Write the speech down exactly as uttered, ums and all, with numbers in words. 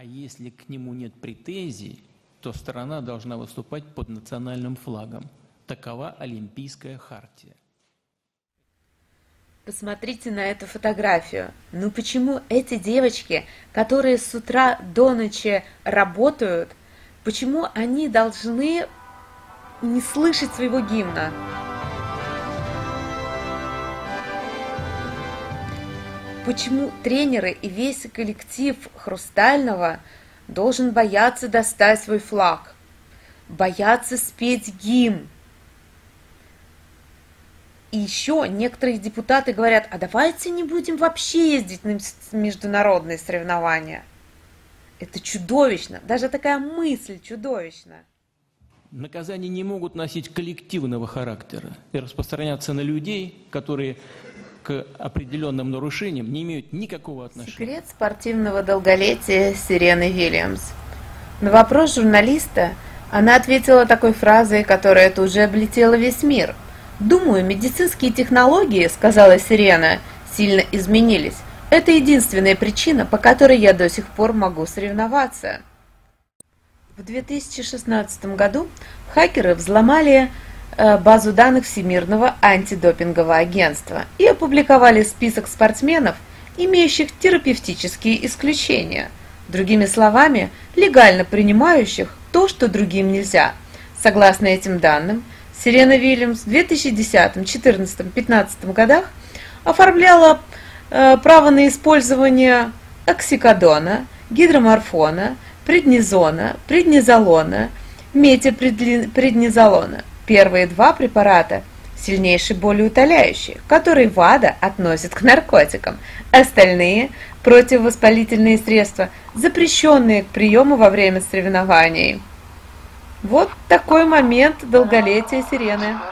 А если к нему нет претензий, то страна должна выступать под национальным флагом. Такова Олимпийская хартия. Посмотрите на эту фотографию. Ну почему эти девочки, которые с утра до ночи работают, почему они должны не слышать своего гимна? Почему тренеры и весь коллектив Хрустального должен бояться достать свой флаг, бояться спеть гимн? И еще некоторые депутаты говорят, а давайте не будем вообще ездить на международные соревнования. Это чудовищно, даже такая мысль чудовищна. Наказания не могут носить коллективного характера и распространяться на людей, которые к определенным нарушениям не имеют никакого отношения. Секрет спортивного долголетия Сирены Вильямс. На вопрос журналиста она ответила такой фразой, которая тут же облетела весь мир. «Думаю, медицинские технологии, — сказала Сирена, — сильно изменились. Это единственная причина, по которой я до сих пор могу соревноваться». В две тысячи шестнадцатом году хакеры взломали базу данных Всемирного антидопингового агентства и опубликовали список спортсменов, имеющих терапевтические исключения, другими словами, легально принимающих то, что другим нельзя. Согласно этим данным, Сирена Вильямс в две тысячи десятом, две тысячи четырнадцатом, две тысячи пятнадцатом годах оформляла э, право на использование оксикодона, гидроморфона, преднизона, преднизолона, метилпреднизолона. Первые два препарата сильнейшие болеутоляющие, которые ВАДА относит к наркотикам. Остальные противовоспалительные средства, запрещенные к приему во время соревнований. Вот такой момент долголетия Сирены.